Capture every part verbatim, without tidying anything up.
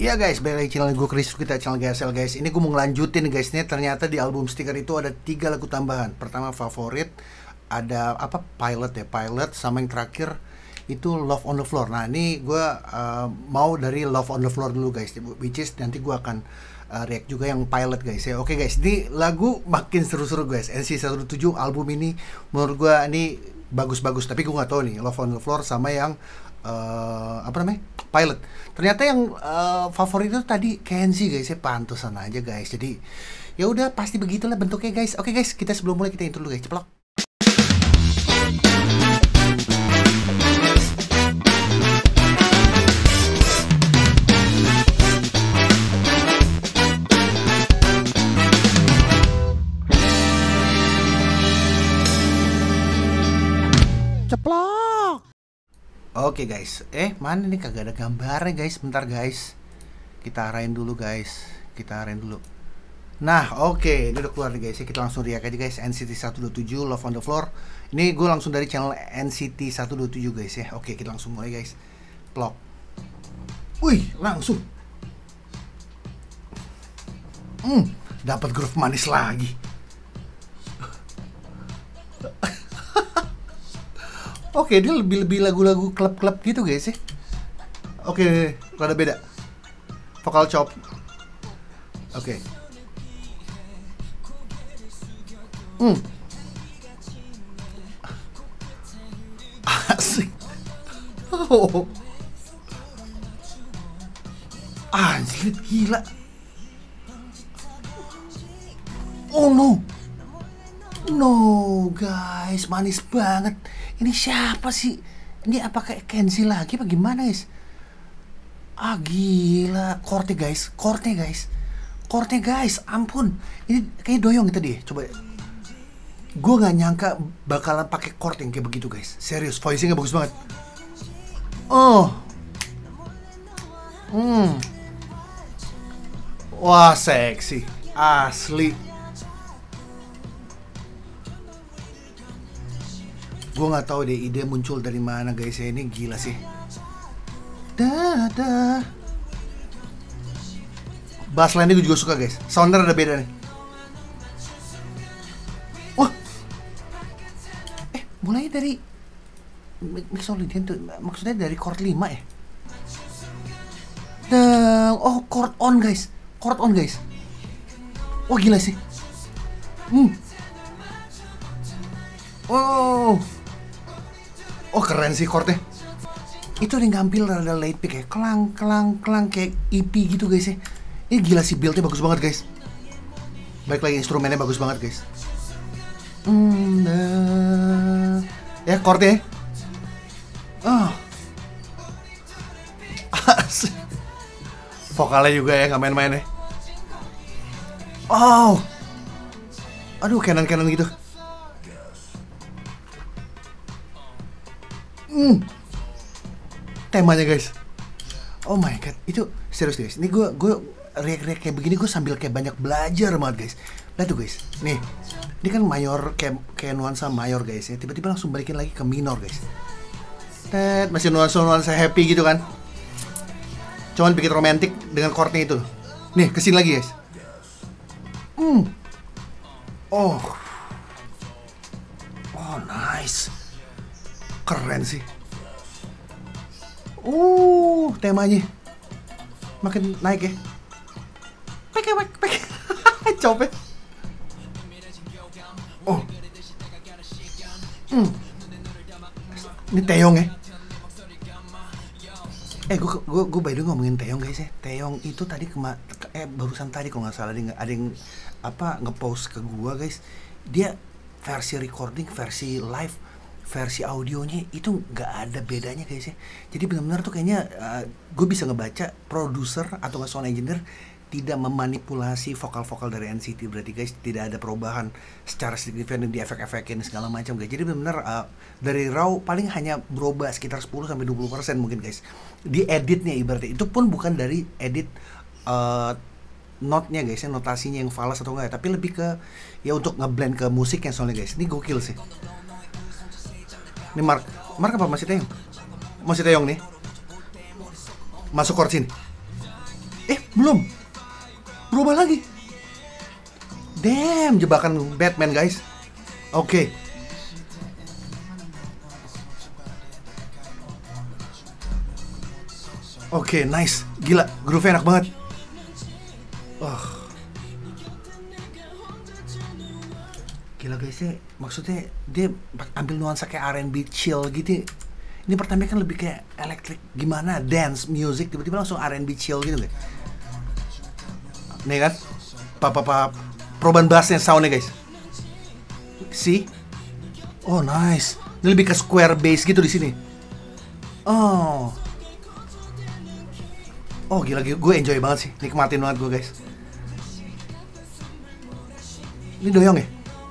Ya guys, balik lagi channel gue Chris, kita channel G S L guys. Ini gue mau ngelanjutin guys, nih ternyata di album stiker itu ada tiga lagu tambahan. Pertama Favorit, ada apa Pilot ya, Pilot, sama yang terakhir itu Love on the Floor. Nah ini gue uh, mau dari Love on the Floor dulu guys, which is nanti gue akan uh, react juga yang Pilot guys ya. Oke guys, ini lagu makin seru-seru guys. N C T seratus tujuh album ini menurut gue ini bagus-bagus, tapi gue nggak tahu nih Love on the Floor sama yang uh, apa namanya Pilot. Ternyata yang uh, favorit itu tadi Kenzie guys ya, pantesan aja guys. Jadi ya udah pasti begitulah bentuknya guys. Oke guys, kita sebelum mulai kita intro dulu guys. Ceplok. Ceplok. Oke guys, eh mana nih kagak ada gambarnya guys, bentar guys. Kita arahin dulu guys, kita arahin dulu. Nah oke, okay. Ini udah keluar nih guys ya, kita langsung react aja guys. N C T seratus dua puluh tujuh Love on the Floor. Ini gue langsung dari channel N C T seratus dua puluh tujuh guys ya. Oke, kita langsung mulai guys. Plok. Wih, langsung. Hmm, dapat groove manis lagi. Oke, dia lebih-lebih lagu-lagu klub-klub gitu guys ya. Oke, rada beda. Vokal chop. Oke. Hmm. Asik. Oh. Anjir, gila. Oh no. No guys, manis banget. Ini siapa sih? Ini apa kayak Kenzie lagi apa gimana guys? Ah gila, chordnya guys, chordnya guys, chordnya guys, ampun. Ini kayak doyong gitu deh, coba. Gue nggak nyangka bakalan pakai chord yang kayak begitu guys. Serius, voicingnya bagus banget. Oh, hmm, wah seksi, asli. Gue nggak tahu deh ide muncul dari mana guys ya, ini gila sih. Dadah. Bass line gue juga suka guys, soundnya ada beda nih. Wah, eh mulai dari mixolydian tuh, maksudnya dari chord lima ya. Dan oh chord on guys, chord on guys. Wah gila sih. Hmm. Oh. Oh keren sih chordnya. Itu yang ngambil rada late pick ya, kelang kelang kelang kayak E P gitu guys ya. Ini gila sih, buildnya bagus banget guys. Baik lagi instrumennya bagus banget guys. Hmm, nah. Ya chordnya. Oh. Asik. Vokalnya juga ya, nggak main-main ya. Oh. Aduh, canon-canon gitu. Hmm. Temanya guys, oh my god, itu serius guys. Ini gue gue react-react kayak begini gue sambil kayak banyak belajar banget guys. Lihat tuh guys, nih, ini kan mayor kayak kayak nuansa mayor guys ya. Tiba-tiba langsung balikin lagi ke minor guys. Tet, masih nuansa nuansa happy gitu kan. Cuman bikin romantis dengan chordnya itu. Nih kesini lagi guys. Hmm. Oh. Oh nice. Keren sih. Uh, temanya makin naik ya. Pek pek pek. Coba. Oh. Hmm. Ini Taeyong ya. Eh, gue gue gue by the way ngomongin Taeyong guys ya. Taeyong itu tadi kema eh barusan tadi kalau nggak salah ada, ada yang apa ngepost ke gue guys. Dia versi recording, versi live, versi audionya itu nggak ada bedanya guys ya. Jadi benar-benar tuh kayaknya uh, gue bisa ngebaca produser atau nggak sound engineer tidak memanipulasi vokal-vokal dari N C T. Berarti guys tidak ada perubahan secara signifikan di efek-efekin segala macam guys. Jadi benar-benar uh, dari raw paling hanya berubah sekitar sepuluh sampai dua puluh persen mungkin guys. Di editnya ibaratnya itu pun bukan dari edit uh, notnya guys ya, notasinya yang falas atau enggak ya, tapi lebih ke ya untuk ngeblend ke musiknya soalnya guys. Ini gokil sih. Ini Mark, Mark apa masih Taeyong? Masih Taeyong nih. Masuk chord sini. Eh, belum. Berubah lagi. Damn, jebakan Batman, guys. Oke. Okay. Oke, okay, nice. Gila, groove enak banget. Oh. Gila guys ya, maksudnya dia ambil nuansa kayak R and B chill gitu. Ini pertama kan lebih kayak electric gimana, dance music, tiba-tiba langsung R and B chill gitu guys. Nih kan, papa-papa perubahan bassnya, soundnya guys. See? Oh nice. Ini lebih ke square bass gitu di sini. Oh. Oh gila, gue enjoy banget sih, nikmatin banget gue guys. Ini doyong ya?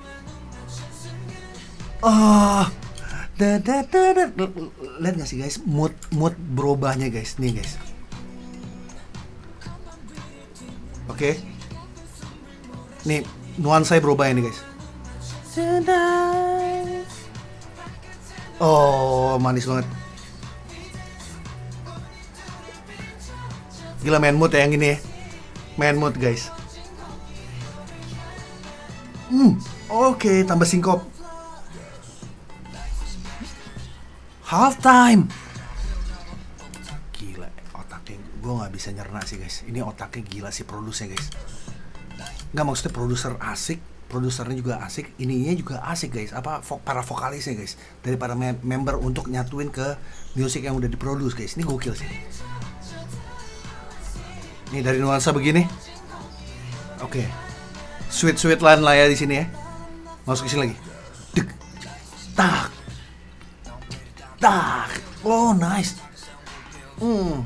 Oh, da da da da. Lihat nggak sih guys, mood mood berubahnya guys, nih guys. Oke, okay. Nih nuansa berubah ini guys. Oh, manis banget. Gila main mood ya yang ini ya, main mood guys. Hmm, oke, okay, tambah singkop. Half time. Gila, otaknya gue nggak bisa nyerna sih guys. Ini otaknya gila sih produsernya guys. Nggak, maksudnya produser asik, produsernya juga asik, ininya juga asik guys. Apa vo para vokalisnya guys, dari para mem member untuk nyatuin ke musik yang udah diproduce guys. Ini gokil sih. Nih dari nuansa begini. Oke. Okay. Sweet-sweet line lah ya di sini ya. Masuk ke sini lagi. Dek. Tak. Tak. Oh, nice. Hmm.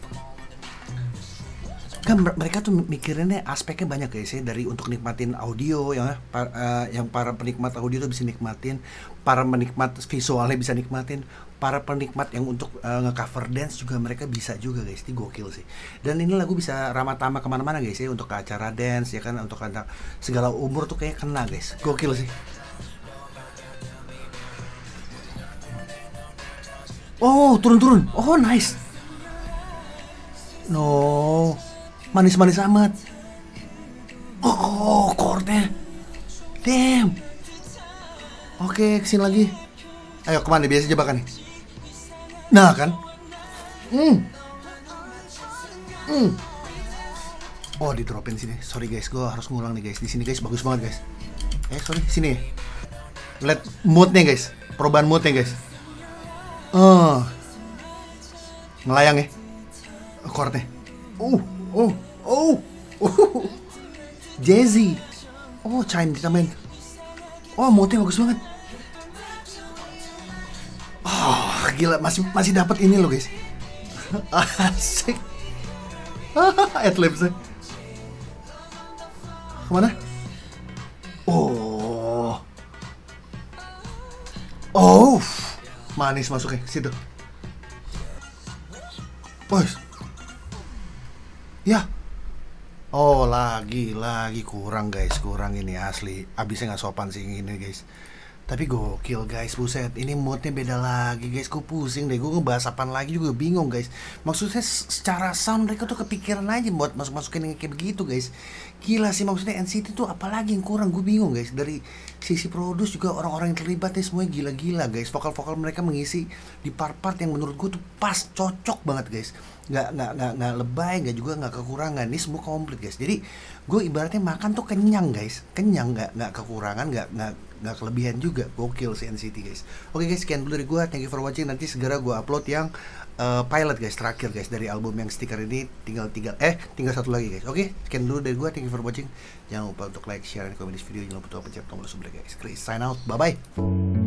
Kan mereka tuh mikirinnya aspeknya banyak guys ya, dari untuk nikmatin audio yang par, uh, yang para penikmat audio tuh bisa nikmatin, para penikmat visualnya bisa nikmatin, para penikmat yang untuk uh, nge-cover dance juga mereka bisa juga guys. Ini gokil sih. Dan ini lagu bisa ramah tamah kemana-mana guys ya, untuk ke acara dance ya kan, untuk anak segala umur tuh kayak kena guys. Gokil sih. Oh, turun-turun. Oh, nice. No. Manis-manis amat. Oh, chordnya. Damn. Oke, kesini lagi. Ayo, kemana? Biasa jebakan nih. Nah, kan? Hmm. Hmm. Oh, didropin sini. Sorry guys, gue harus ngulang nih guys. Di sini guys, bagus banget guys. Eh, sorry, sini. Lihat moodnya guys. Perubahan moodnya guys. Oh, ngelayang ya, chordnya. Oh, oh, oh, oh, jazzy. Oh, chime ditambahin. Oh, moodnya bagus banget. Oh, gila, masih masih dapat ini loh guys. Asik. Adlibsnya. Kemana? Oh, oh. Manis masuknya ke situ. Bos. Ya. Oh, lagi lagi kurang guys, kurang ini asli. Abisnya nggak sopan sih ini guys. Tapi gokil guys, buset. Ini moodnya beda lagi guys. Gue pusing deh, gue ngebahas apaan lagi juga bingung guys. Maksudnya secara sound mereka tuh kepikiran aja buat masuk-masukin yang kayak begitu guys. Gila sih, maksudnya N C T tuh apalagi yang kurang, gue bingung guys. Dari sisi produce juga orang-orang yang terlibat nih semuanya gila-gila guys. Vokal-vokal mereka mengisi di part-part yang menurut gue tuh pas, cocok banget guys. Nggak, nggak, nggak, nggak lebay, nggak juga nggak kekurangan. Ini semua komplit guys. Jadi gue ibaratnya makan tuh kenyang guys, kenyang, nggak, nggak kekurangan, nggak, nggak, nggak kelebihan juga. Gokil si N C T guys. Oke guys, sekian dulu dari gue. Thank you for watching. Nanti segera gue upload yang uh, pilot guys, terakhir guys dari album yang stiker ini. Tinggal tinggal eh tinggal satu lagi guys. Oke, sekian dulu dari gue. Thank you for watching. Jangan lupa untuk like, share, dan komen di video. Jangan lupa untuk pencet tombol subscribe guys. Chris sign out. Bye bye.